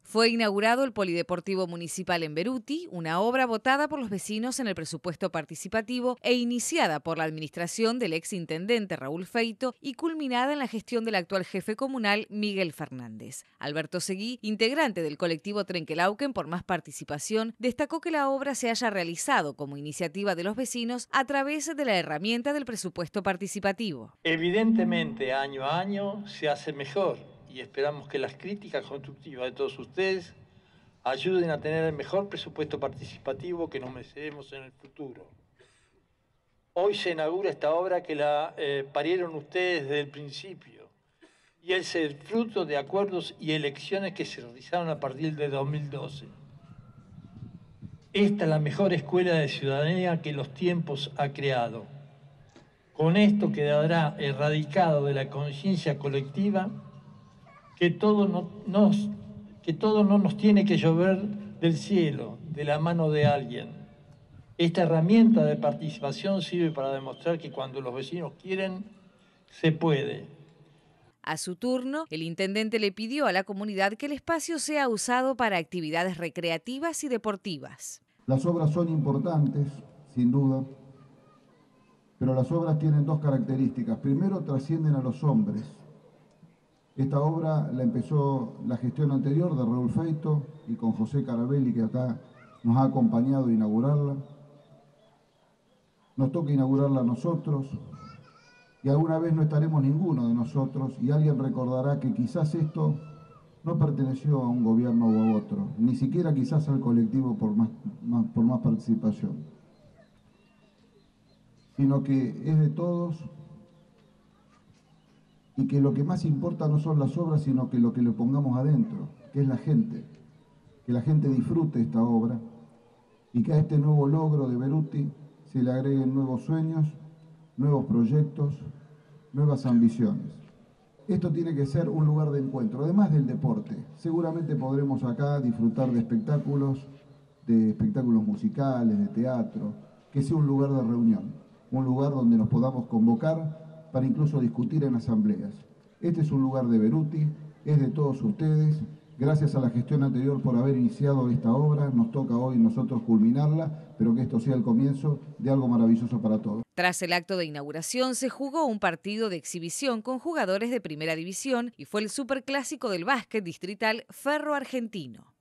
Fue inaugurado el Polideportivo Municipal en Beruti, una obra votada por los vecinos en el presupuesto participativo e iniciada por la administración del exintendente Raúl Feito y culminada en la gestión del actual jefe comunal Miguel Fernández. Alberto Seguí, integrante del colectivo Trenquelauquen por Más Participación, destacó que la obra se haya realizado como iniciativa de los vecinos a través de la herramienta del presupuesto participativo. Evidentemente, año a año se hace mejor y esperamos que las críticas constructivas de todos ustedes ayuden a tener el mejor presupuesto participativo que nos mereceremos en el futuro. Hoy se inaugura esta obra que la parieron ustedes desde el principio y es el fruto de acuerdos y elecciones que se realizaron a partir de 2012. Esta es la mejor escuela de ciudadanía que los tiempos ha creado. Con esto quedará erradicado de la conciencia colectiva que todo no nos tiene que llover del cielo, de la mano de alguien. Esta herramienta de participación sirve para demostrar que cuando los vecinos quieren, se puede. A su turno, el intendente le pidió a la comunidad que el espacio sea usado para actividades recreativas y deportivas. Las obras son importantes, sin duda, pero las obras tienen dos características. Primero, trascienden a los hombres. Esta obra la empezó la gestión anterior de Raúl Feito y con José Carabelli, que acá nos ha acompañado a inaugurarla. Nos toca inaugurarla a nosotros y alguna vez no estaremos ninguno de nosotros y alguien recordará que quizás esto no perteneció a un gobierno u a otro, ni siquiera quizás al colectivo por más participación, sino que es de todos y que lo que más importa no son las obras, sino que lo que le pongamos adentro, que es la gente, que la gente disfrute esta obra y que a este nuevo logro de Beruti se le agreguen nuevos sueños, nuevos proyectos, nuevas ambiciones. Esto tiene que ser un lugar de encuentro, además del deporte. Seguramente podremos acá disfrutar de espectáculos musicales, de teatro, que sea un lugar de reunión, un lugar donde nos podamos convocar para incluso discutir en asambleas. Este es un lugar de Beruti, es de todos ustedes. Gracias a la gestión anterior por haber iniciado esta obra, nos toca hoy nosotros culminarla, pero que esto sea el comienzo de algo maravilloso para todos. Tras el acto de inauguración se jugó un partido de exhibición con jugadores de primera división y fue el superclásico del básquet distrital Ferro Argentino.